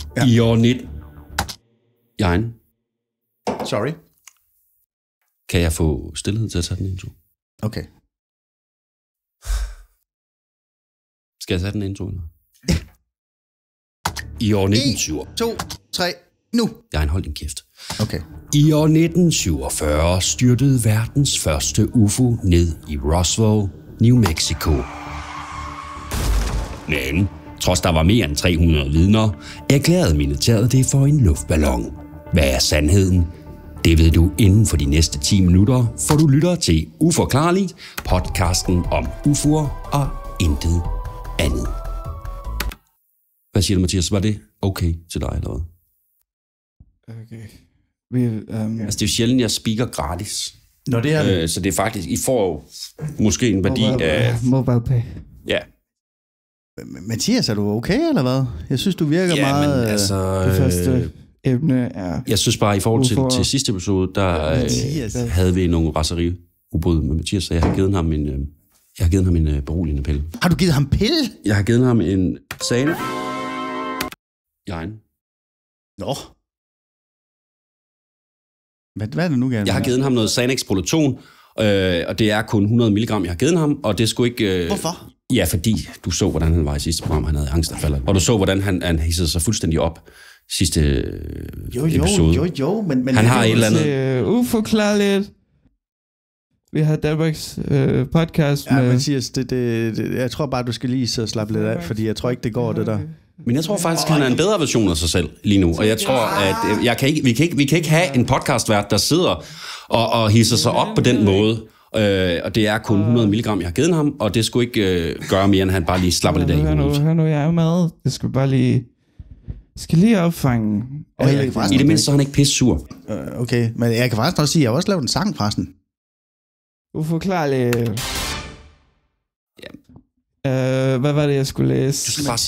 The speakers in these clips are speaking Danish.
Ja. I år 19... Jørgen. Sorry. Kan jeg få stillhed til at tage den intro? Okay. Skal jeg tage den intro? I år 1947... 1, 2, 3, nu! Jørgen, hold din kæft. Okay. I år 1947 styrtede verdens første UFO ned i Roswell, New Mexico. Men trods der var mere end 300 vidner, erklærede militæret det for en luftballon. Hvad er sandheden? Det ved du inden for de næste 10 minutter, for du lytter til Uforklarligt, podcasten om UFO'er og intet andet. Hvad siger du, Mathias? Var det okay til dig, eller hvad? Okay. Altså, det er jo sjældent, jeg speaker gratis. Nå, det er det. Så det er faktisk, I får måske en værdi af... MobilePay. Ja. Mathias, er du okay, eller hvad? Jeg synes, du virker meget... Men altså... Det første emne er... Jeg synes bare, i forhold til sidste episode, der havde vi nogle raseriudbrud med Mathias, så jeg har givet ham en beroligende pille. Har du givet ham pille? Jeg har givet ham en sane. Jørgen. Nå. Hvad er det nu, gerne? Jeg har givet ham noget Xanax Prolaton, og det er kun 100 mg, jeg har givet ham, og det skulle ikke... Hvorfor? Ja, fordi du så, hvordan han var i sidste program, han havde angstanfald. Og du så, hvordan han hissede sig fuldstændig op sidste episode. Jo, men han har et eller andet... Uforklarligt. Vi har Danmarks podcast med... Ja, Mathias, jeg tror bare, du skal lige så slappe lidt af, fordi jeg tror ikke, det går, det der. Men jeg tror faktisk, han er en bedre version af sig selv lige nu. Og jeg tror, at vi kan ikke have en podcastvært, der sidder og hisser sig op på den måde. Og det er kun 100 mg, jeg har givet ham, og det skulle ikke gøre mere, end han bare lige slapper lidt af i hovedet. Hør nu, jeg er med. Det skal bare lige... skal lige opfange... I det mindste så er han ikke pisse sur. Okay, men jeg kan faktisk også sige, at jeg har også lavet en sang fra den. Uforklarligt. Hvad var det, jeg skulle læse? Du skal bare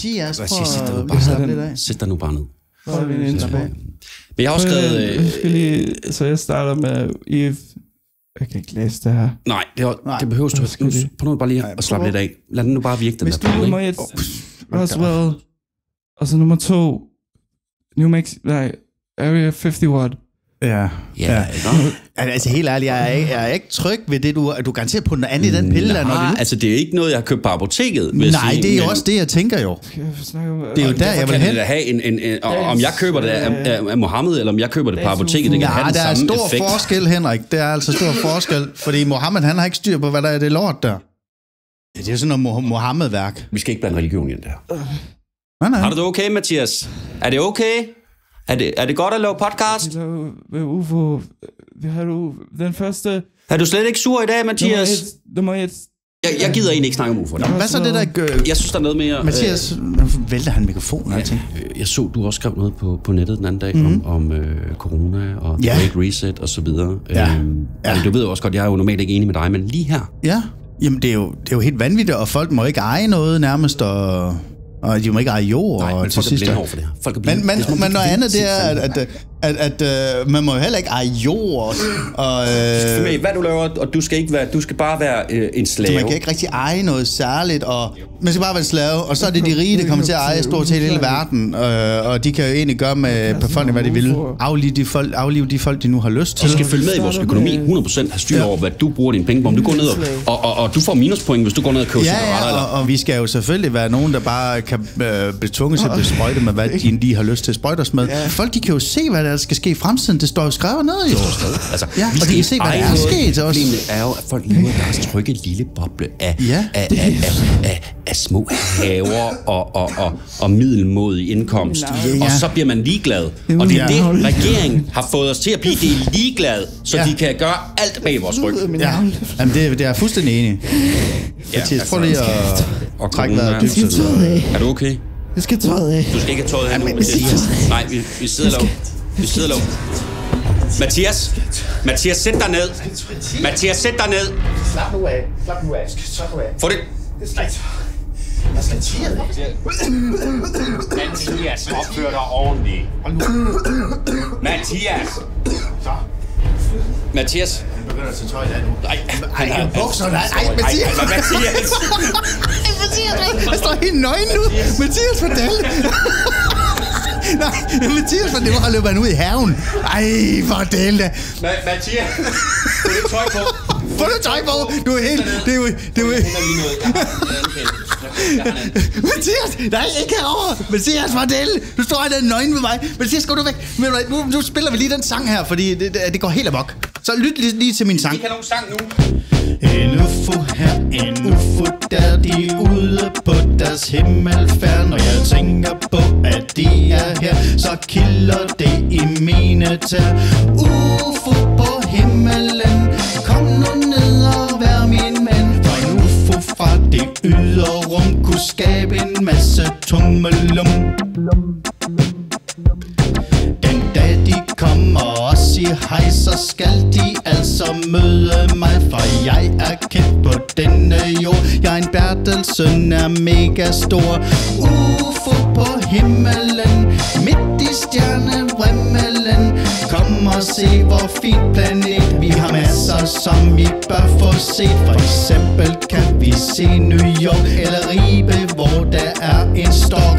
sæt dig nu bare ned. Men jeg har også skrevet... Så jeg starter med Eve. Jeg kan ikke læse det her. Nej, det behøver du ikke. Prøv nu bare lige at slappe lidt af. Lad den nu bare virke, den der pille. Nummer 1, Roswell. Og så nummer 2, New Mexico, Area 51. Ja. Altså helt ærligt, jeg er ikke tryg ved det, du garanterer på den anden i den pille. Nej, altså det er ikke noget, jeg har købt på apoteket. Nej, det er jo også det, jeg tænker jo. Det er jo der, jeg vil hen. Om jeg køber det af Mohammed, eller om jeg køber det på apoteket, det kan have den samme effekt. Der er stor forskel, Henrik. Det er altså stor forskel, fordi Mohammed, han har ikke styr på, hvad der er det lort der. Ja, det er jo sådan noget Mohammed-værk. Vi skal ikke blande religion i den der. Nej. Har du det okay, Mathias? Er det okay? Er det godt at lave podcast? UFO. Har du den første... Er du slet ikke sur i dag, Mathias? Nummer 1. Jeg gider egentlig ikke snakke om UFO. Hvad så det der... Jeg synes, der er noget mere... Mathias, vælter han mikrofonen? Jeg så, du også skrev noget på nettet den anden dag om corona og Great Reset og så videre. Du ved jo også godt, jeg er jo normalt ikke enig med dig, men lige her... Ja, jamen det er jo helt vanvittigt, og folk må ikke eje noget nærmest, og de må ikke eje jord. Nej, men folk er blinde over for det her. Folk er blinde. Men noget andet, det er, at man må jo heller ikke eje jord. Og, hvad du laver, og du skal bare være en slave. Man kan ikke rigtig eje noget særligt, og man skal bare være en slave, og så er det de rige, der kommer til at eje stort set hele verden, og de kan jo egentlig gøre med befolkningen, hvad de vil. Aflive de folk, de nu har lyst til. De skal følge med i vores økonomi, 100% have styr over, hvad du bruger dine penge på. Om du går ned og du får minuspoint, hvis du går ned og køber cigaretter. Ja, og vi skal jo selvfølgelig være nogen, der bare kan betunge sig til at sprøjte med, hvad de lige har lyst til at sprøjte os med. Folk, de kan jo se, hvad der skal ske i fremtiden. Det står jo skrevet ned i. Altså, og de kan se, hvad der er sket til os. Problemet er jo, at folk lever i deres trygge lille boble af små haver og middelmådig indkomst. Og så bliver man ligeglad. Og det er det, regeringen har fået os til at blive. Det er ligeglad, så de kan gøre alt bag vores ryg. Jamen, det er jeg fuldstændig enig. Mathias, prøv lige at trække vejret dybt. Er du okay? Jeg skal tøjet af. Du skal ikke have tøjet af nu, Mathias. Nej, vi sidder lavt. Vi sidder lavt. Mathias, sæt dig ned. Mathias, sæt dig ned. Slap nu af. Få det. Mathias, opfør dig ordentligt. Mathias. Han begynder at tage tøj af nu. Nej, bukser. Nej, Mathias. Mathias, jeg står helt nøgen nu. Mathias, fortæl. Nej, Mathias, for det var løbet han ud i haven. Ej, for del da. Mathias, få det tøj på. Få det tøj på. Du er helt... Det er jo... Mathias, nej, ikke herovre. Mathias, for del. Du står der nøgen ved mig. Mathias, gå du væk. Nu spiller vi lige den sang her, fordi det går helt amok. Så lyt lige til min sang. Vi kan nogen sang nu. En UFO her, en UFO der, de er ude på deres himmelfærd. Når jeg tænker på, at de er her, så kilder det i mine tær. UFO på himmelen, kom nu ned og vær min mand. For en UFO fra det ydre rum kunne skabe en masse tummelum. Den dag de kommer og siger hej, så skal de altså møde mig. For jeg er kendt på denne jord. Jeg er en Bertelsen, er mega stor. UFO på himmelen, midt i stjernevrimmelen. Kom og se hvor fin planet. Vi har masser som I bør få set. For eksempel kan vi se New York eller Ribe, hvor der er en stork.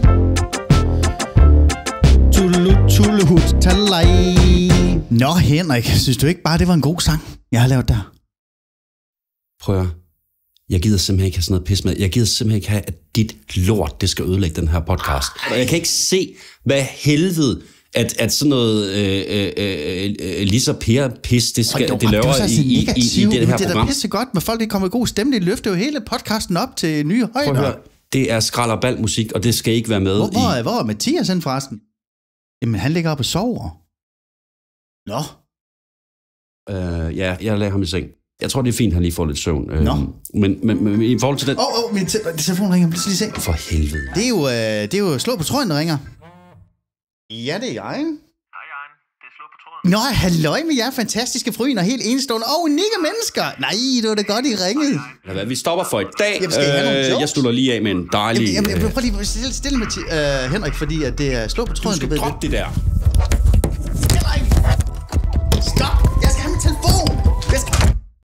Tulehut, talej. Nå, Henrik, synes du ikke bare, det var en god sang, jeg har lavet der? Prøv at høre. Jeg gider simpelthen ikke have sådan noget pis med. Jeg gider simpelthen ikke have, at dit lort, det skal ødelægge den her podcast. Og jeg kan ikke se, hvad helvede, at sådan noget Lisa Per-pis, det laver i det her program. Det er da pisse godt, men folk ikke kommer i god stemning. Det løfter jo hele podcasten op til nye højder. Prøv at høre. Det er skrald- og bal-musik, og det skal ikke være med Hvor er Mathias hen forresten? Jamen, han ligger oppe og sover. Nå. Ja, jeg lader ham i seng. Jeg tror, det er fint, at han lige får lidt søvn. Men i forhold til den... Min telefon ringer. Lige se. For helvede. Det er jo slå på tråden, der ringer. Ja, det er jeg. Hej, Jan. Det er slå på tråden. Nå, halløj med jer fantastiske fryner, helt enestående og unikke mennesker. Nej, det var da godt, I ringede. Ja, vi stopper for i dag. Jamen, skal I have nogle jokes? Jeg slutter lige af med en dejlig... Jamen, prøv lige stille med Henrik, fordi at det er slå på tråden. Du skal droppe det der. Henrik! Stop! Jeg skal have min telefon!